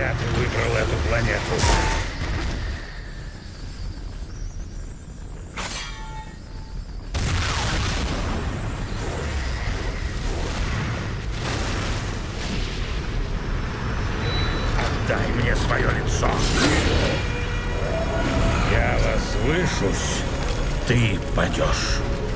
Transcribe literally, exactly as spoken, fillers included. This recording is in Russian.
Зря ты выбрал эту планету. Отдай мне свое лицо. Я возвышусь, ты падешь.